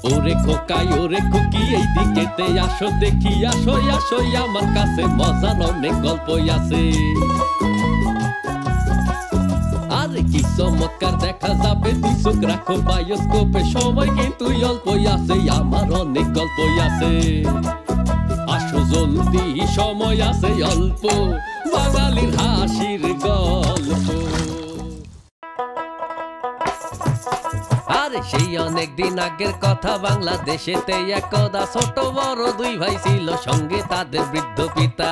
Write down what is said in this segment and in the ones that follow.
ওরে খোকাই ওরে খুকি এই দিকেতে আসো দেখি আসো আসো আমার কাছে মজার অনেক গল্পই আছে আরে কি চমৎকার দেখা যাবে তুই চোখ রাখো বায়োস্কোপে সময় কিন্তু অল্পই আছে আমার অনেক গল্পই আছে আসো জলদি সময় আছে অল্প বাঙালির হাসির গল্প আরে সেই অনেক দিন আগের কথা বাংলাদেশেতে একদা ছোট বড় দুই ভাই ছিল সঙ্গে তাদের বৃদ্ধ পিতা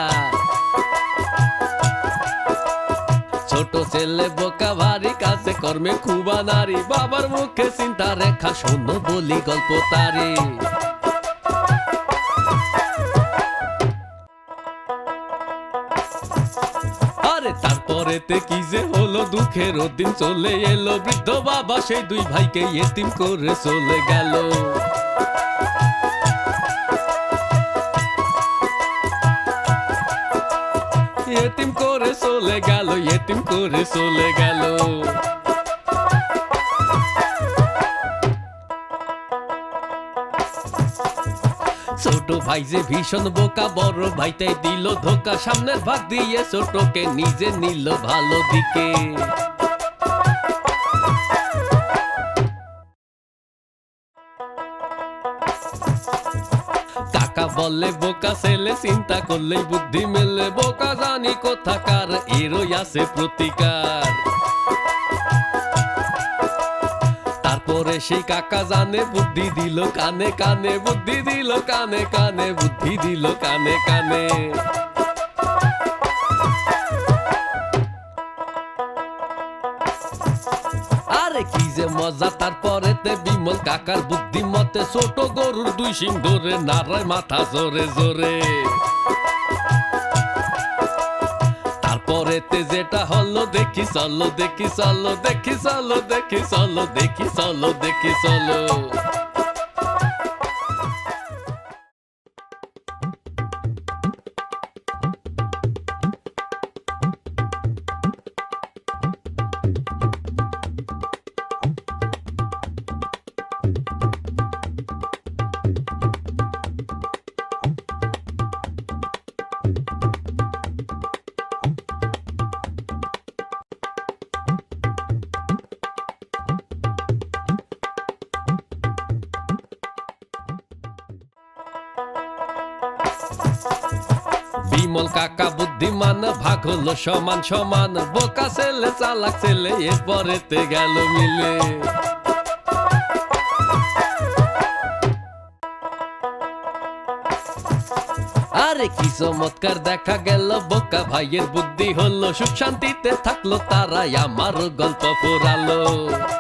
ছোট ছেলে বোকা ভারী কাছে কর্মে খুবা নারী বাবার মুখে চিন্তা রেখা শোনো বলি গল্প তারে আরে তারপরেতে কি যে হলো দুঃখের দিন চলে এলো বৃদ্ধ বাবা সেই দুই ভাইকে এতিম করে চলে গেল এতিম করে চলে গেল এতিম করে চলে গেল ছোট ভাই যে ভীষণ বোকা বড় ভাইটাই দিল ধোকা সামনের ভাগ দিয়ে ছোটকে নিজে নিল ভালো দিকে কাকা বলে বোকা ছেলে চিন্তা করলেই বুদ্ধি মেলে বোকা জানি কোথাকার এরই আছে প্রতিকার তারপরে সেই কাকা জানে বুদ্ধি দিল কানে কানে বুদ্ধি দিল কানে কানে বুদ্ধি দিল কানে কানে আরে কি যে মজা তারপরেতে বিমল কাকার বুদ্ধি মতে ছোট গরুর দুই শিং ধরে নাড়ায় মাথা জোরে জোরে তারপরেতে যেটা হলো দেখি চলো দেখি চলো দেখি চলো দেখি চলো দেখি চলো দেখি চলো বিমল কাকা বুদ্ধিমান ভাগ হলো সমান সমান বোকা ছেলে চালাক ছেলে এরপরেতে গেল মিলে আরে কি চমৎকার দেখা গেল বোকা ভাইয়ের বুদ্ধি হলো সুখ শান্তিতে থাকলো তারাই আমার গল্প পুরালো